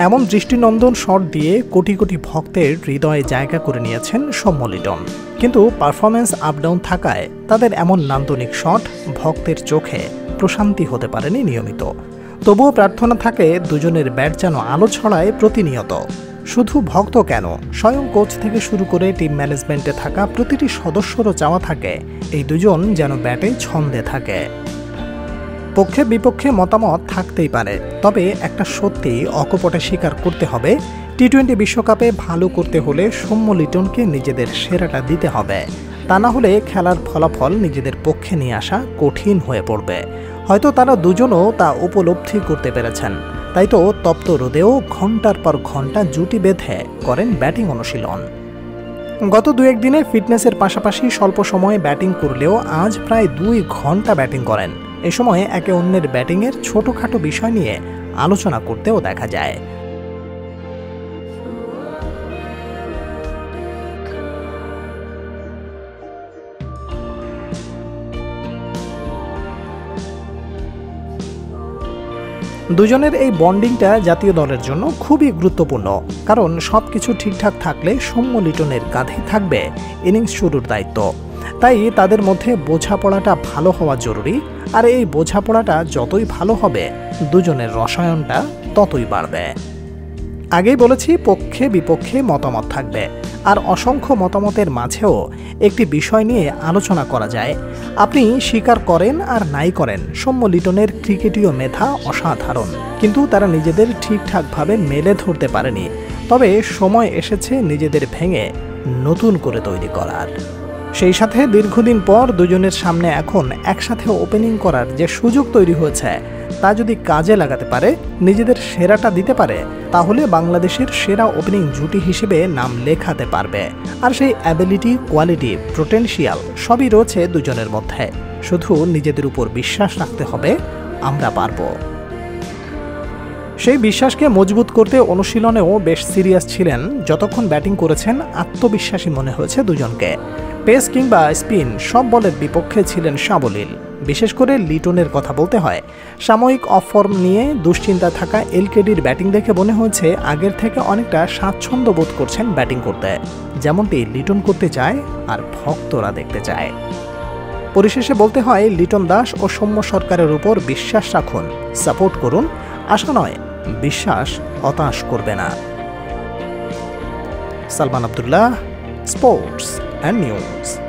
এমন দৃষ্টিনন্দন শট দিয়ে কোটি কোটি ভক্তের হৃদয়ে জায়গা করে নিয়েছেন সৌম্য লিটন। কিন্তু পারফরম্যান্স আপ ডাউন থাকায় তাদের এমন নান্দনিক শট ভক্তের চোখে প্রশান্তি হতে পারেনি নিয়মিত। তবুও প্রার্থনা থাকে দুজনের ব্যাট যেন আলো ছড়ায় প্রতিনিয়ত। শুধু ভক্ত কেন, স্বয়ং কোচ থেকে শুরু করে টিম ম্যানেজমেন্টে থাকা প্রতিটি সদস্যরও চাওয়া থাকে এই দুজন যেন ব্যাটে ছন্দে থাকে। পক্ষে বিপক্ষে মতামত থাকতেই পারে, তবে একটা সত্যি অকপটে স্বীকার করতে হবে, টি-20 বিশ্বকাপে ভালো করতে হলে সৌম্য লিটনকে নিজেদের সেরাটা দিতে হবে। তা না হলে খেলার ফলাফল নিজেদের পক্ষে নিয়ে আসা কঠিন হয়ে পড়বে। হয়তো তারা দুজনও তা উপলব্ধি করতে পেরেছেন। তাই তো তপ্ত রোদেও ঘন্টার পর ঘন্টা জুটি বেঁধে করেন ব্যাটিং অনুশীলন। গত 2-1 দিনে ফিটনেসের পাশাপাশি স্বল্প সময়ে ব্যাটিং করলেও আজ প্রায় 2 ঘন্টা ব্যাটিং করেন। এ সময় একে অন্যের ব্যাটিংয়ের ছোটখাটো বিষয় নিয়ে আলোচনা করতেও দেখা যায়। দুজনের এই বন্ডিংটা জাতীয় দলের জন্য খুবই গুরুত্বপূর্ণ, কারণ সবকিছু ঠিকঠাক থাকলে সৌম্য লিটনের কাঁধেই থাকবে ইনিংস শুরুর দায়িত্ব। তাই তাদের মধ্যে বোঝাপড়াটা ভালো হওয়া জরুরি, আর এই বোঝাপড়াটা যতই ভালো হবে দুজনের রসায়নটা ততই বাড়বে। আগেই বলেছি, পক্ষে বিপক্ষে মতামত থাকবে, আর অসংখ্য মতামতের মাঝেও একটি বিষয় নিয়ে আলোচনা করা যায়। আপনি স্বীকার করেন আর নাই করেন, সৌম্য লিটনের ক্রিকেটীয় মেধা অসাধারণ, কিন্তু তারা নিজেদের ঠিকঠাকভাবে মেলে ধরতে পারেনি। তবে সময় এসেছে নিজেদের ভেঙে নতুন করে তৈরি করার। সেই সাথে দীর্ঘদিন পর দুজনের সামনে এখন একসাথে ওপেনিং করার যে সুযোগ তৈরি হয়েছে, তা যদি কাজে লাগাতে পারে, নিজেদের সেরাটা দিতে পারে, তাহলে বাংলাদেশের সেরা ওপেনিং জুটি হিসেবে নাম লেখাতে পারবে। আর সেই অ্যাবিলিটি, কোয়ালিটি, পোটেনশিয়াল সবই রয়েছে দুজনের মধ্যে। শুধু নিজেদের উপর বিশ্বাস রাখতে হবে, আমরা পারবো। সেই বিশ্বাসকে মজবুত করতে অনুশীলনেও বেশ সিরিয়াস ছিলেন। যতক্ষণ ব্যাটিং করেছেন আত্মবিশ্বাসী মনে হয়েছে দুজনকে। পেস কিংবা স্পিন সব বলের বিপক্ষে ছিলেন সাবলীল। বিশেষ করে লিটনের কথা বলতে হয়। সাময়িক অফ ফর্ম নিয়ে দুশ্চিন্তা থাকা এলকেডির ব্যাটিং দেখে মনে হয়েছে আগের থেকে অনেকটা স্বাচ্ছন্দ্য বোধ করছেন ব্যাটিং করতে, যেমনটি লিটন করতে চায় আর ভক্তরা দেখতে চায়। পরিশেষে বলতে হয়, লিটন দাস ও সৌম্য সরকারের উপর বিশ্বাস রাখুন, সাপোর্ট করুন। আশা নয়, বিশ্বাস হতাশ করবে না। Salman Abdullah, sports and news.